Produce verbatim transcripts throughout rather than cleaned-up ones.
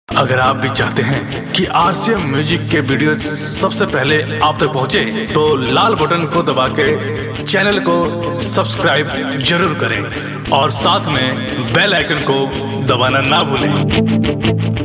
अगर आप भी चाहते हैं कि आरसीएम म्यूजिक के वीडियो सबसे पहले आप तक पहुंचे, तो लाल बटन को दबा के चैनल को सब्सक्राइब जरूर करें और साथ में बेल आइकन को दबाना ना भूलें।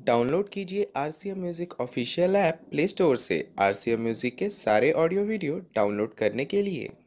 डाउनलोड कीजिए R C M music official app play store से आर सी एम म्यूजिक के सारे ऑडियो वीडियो डाउनलोड करने के लिए।